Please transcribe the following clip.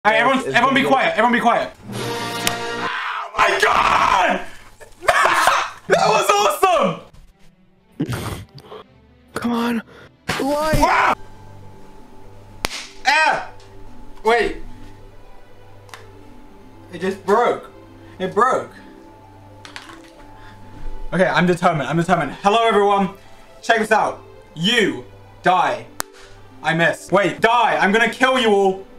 Hey, everyone be quiet. Everyone be quiet. Oh my god! That was awesome! Come on. Light. Wow! Ah! Wait. It just broke. It broke. Okay, I'm determined. I'm determined. Hello, everyone. Check this out. You die. I miss. Wait, die. I'm gonna kill you all.